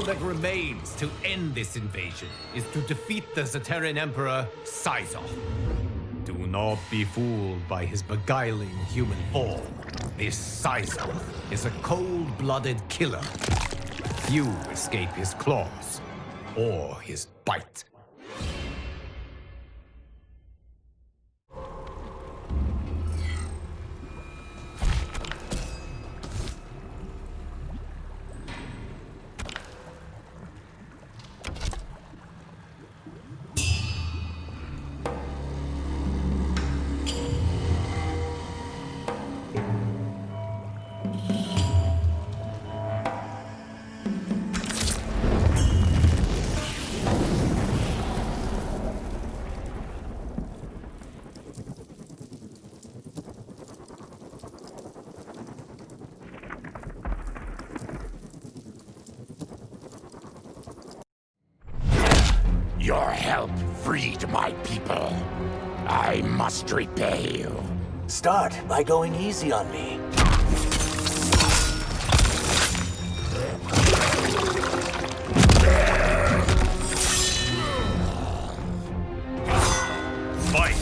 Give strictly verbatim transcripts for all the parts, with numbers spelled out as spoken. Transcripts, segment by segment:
that remains to end this invasion is to defeat the Zaterran Emperor, Sizal. Do not be fooled by his beguiling human form. This Sizal is a cold-blooded killer. Few escape his claws or his bite. Your help freed my people. I must repay you. Start by going easy on me. Fight!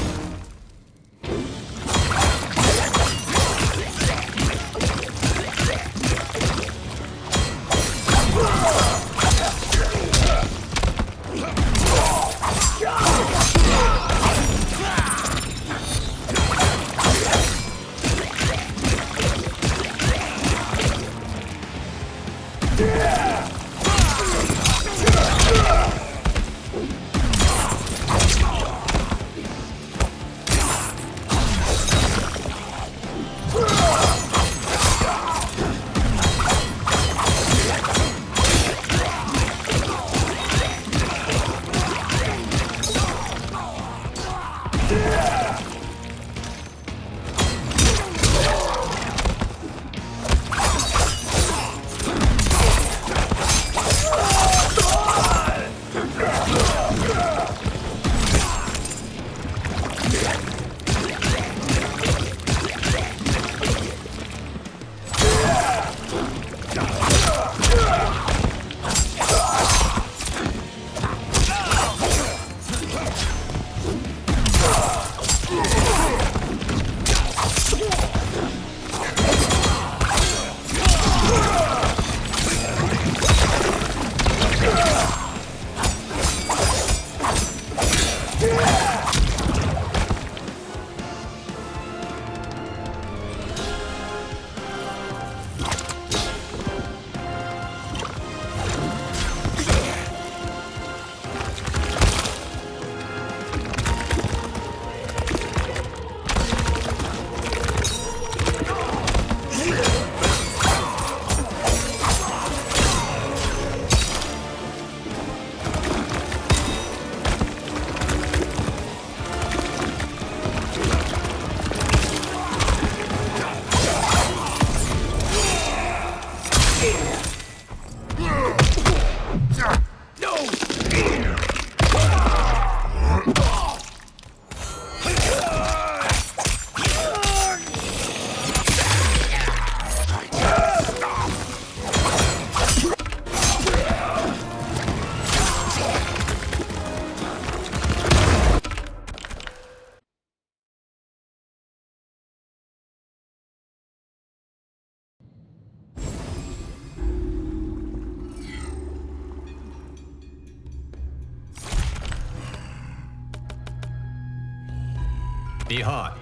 Behind.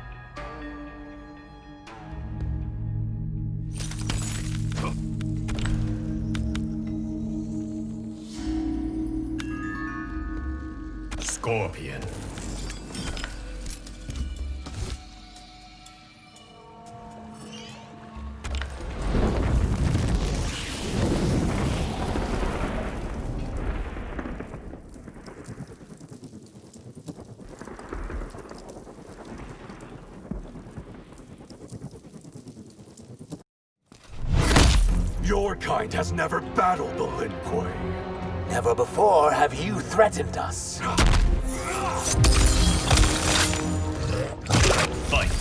Scorpion. Your kind has never battled the Lin Kuei. Never before have you threatened us. Fight.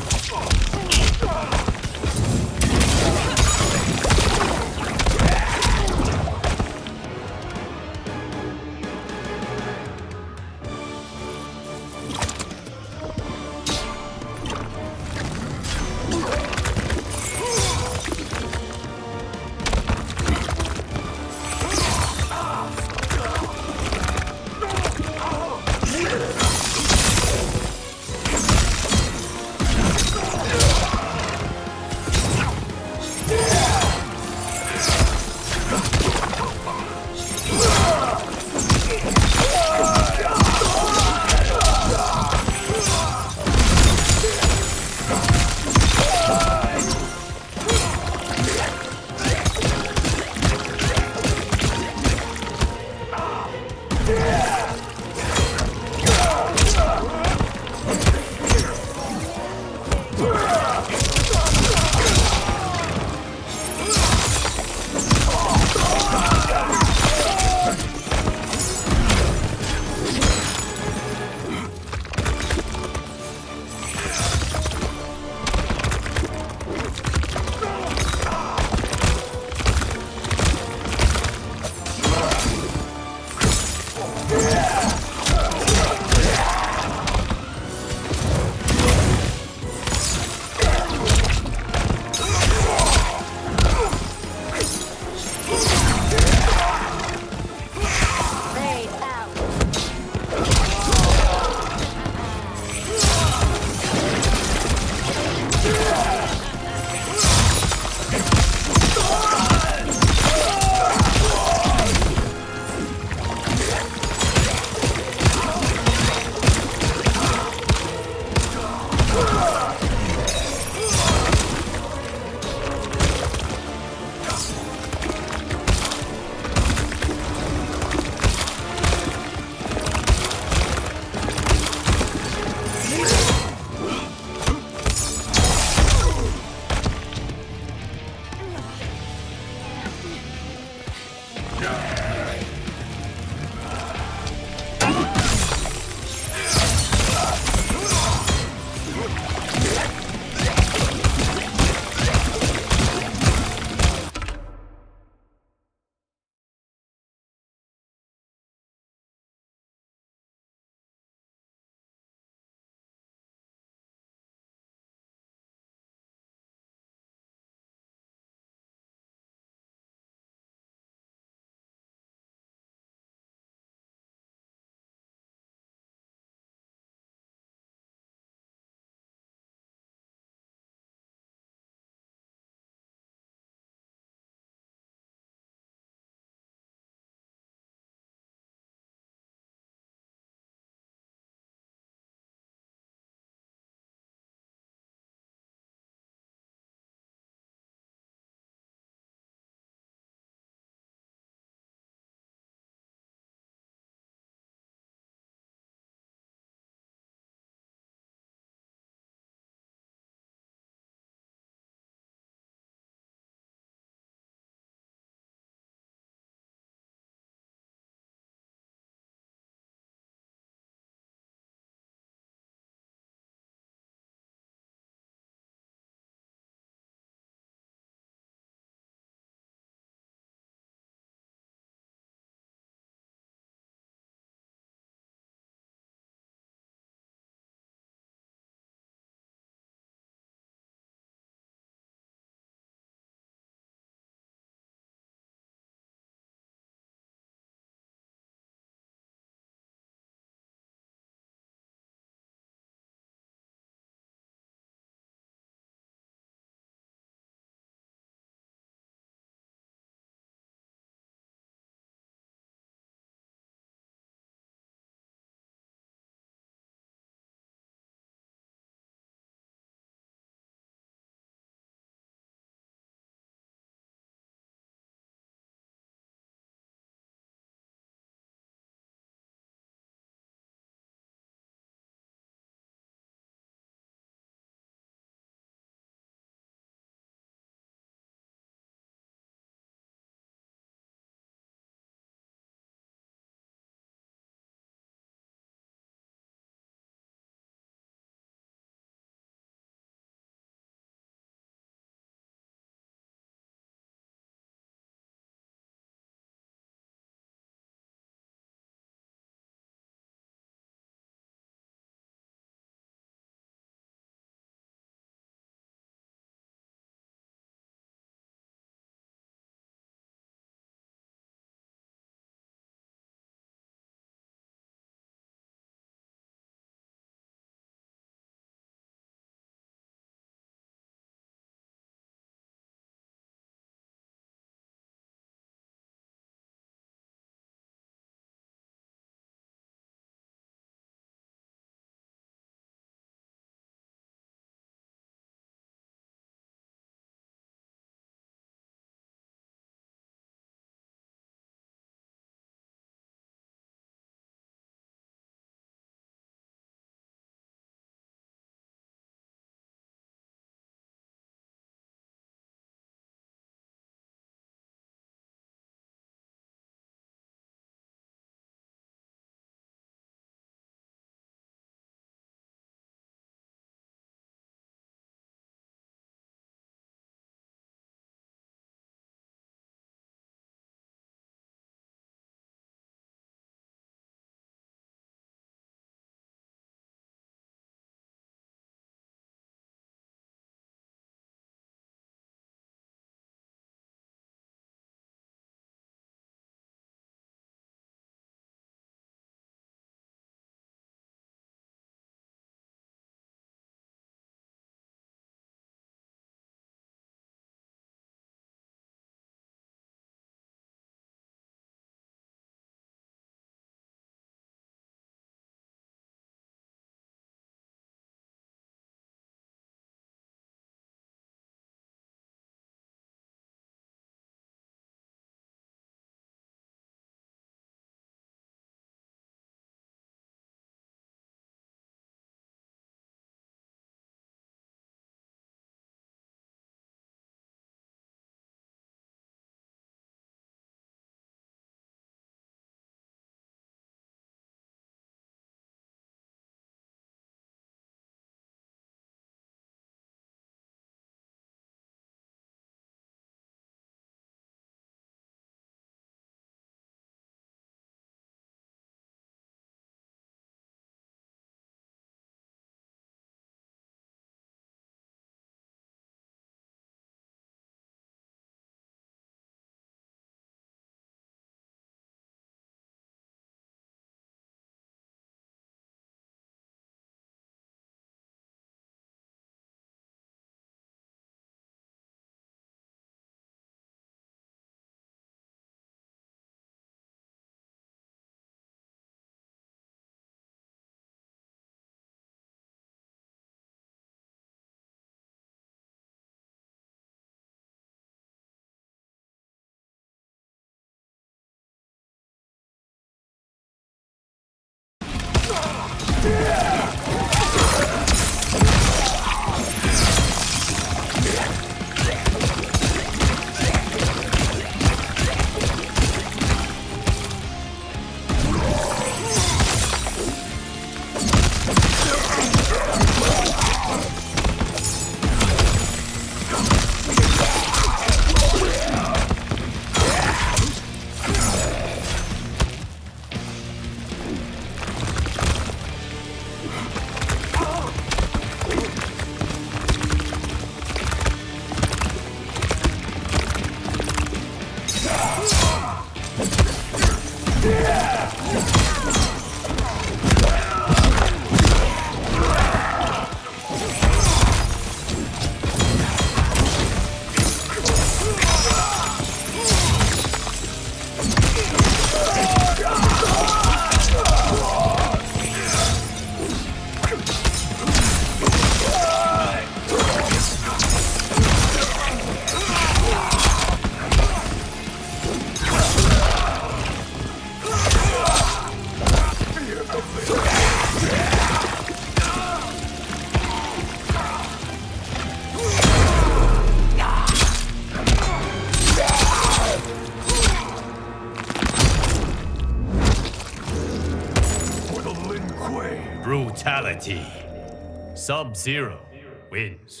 Fatality. Sub-Zero wins.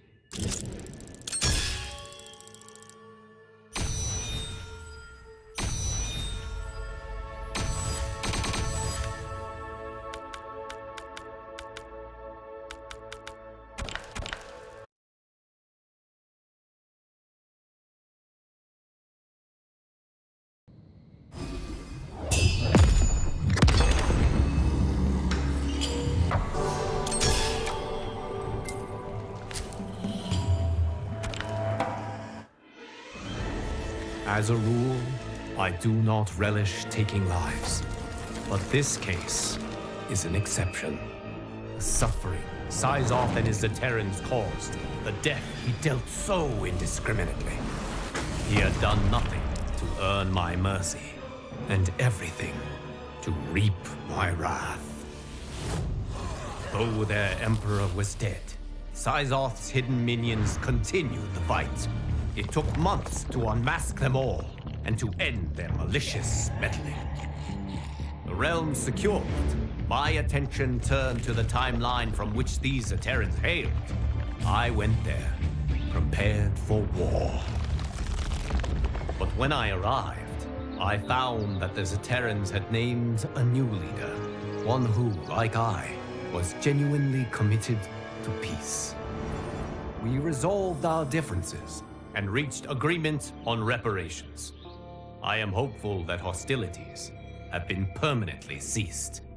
As a rule, I do not relish taking lives. But this case is an exception. The suffering Syzoth and his Zaterrans caused, the death he dealt so indiscriminately. He had done nothing to earn my mercy, and everything to reap my wrath. Though their emperor was dead, Syzoth's hidden minions continued the fight. It took months to unmask them all, and to end their malicious meddling. The realm secured, my attention turned to the timeline from which these Zaterrans hailed. I went there, prepared for war. But when I arrived, I found that the Zaterrans had named a new leader, one who, like I, was genuinely committed to peace. We resolved our differences and reached agreement on reparations. I am hopeful that hostilities have been permanently ceased.